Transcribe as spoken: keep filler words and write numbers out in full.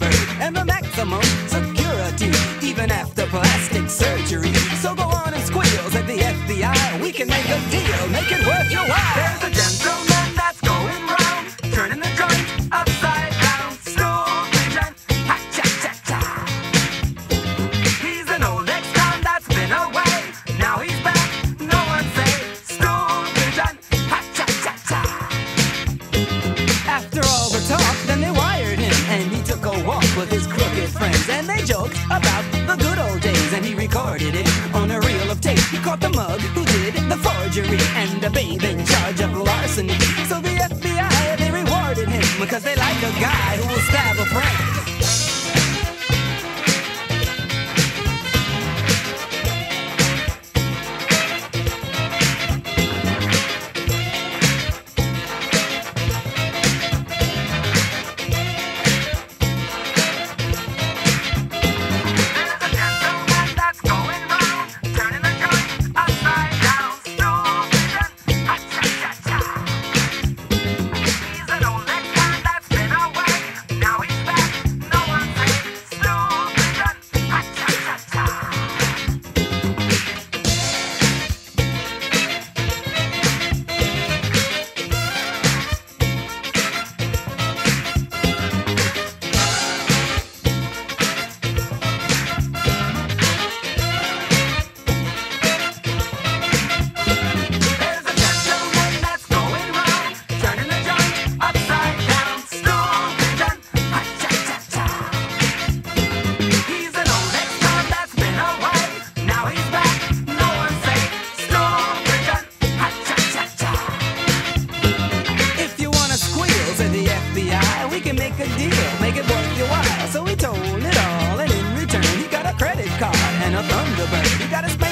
Thunderbird and the maximum security, even after plastic surgery. So go on and squeals at the F B I. We can make a deal, make it worth your while. There's a gentleman that's going round, turning the joint upside down. Stool, pigeon, ha-cha-cha-cha. He's an old ex-con that's been away. Now he's back, no one say stool, pigeon, ha-cha-cha-cha. After all the talk, then they wired him, and he took a walk with his crooked friends, and they joked about the good old days, and he recorded it on a reel of tape. He caught the mug who did the forgery, and the babe in charge of larceny. So the F B I, they rewarded him, because they like a guy who will stab a friend. We can make a deal, make it worth your while. So we told it all, and in return he got a credit card and a Thunderbird. He got a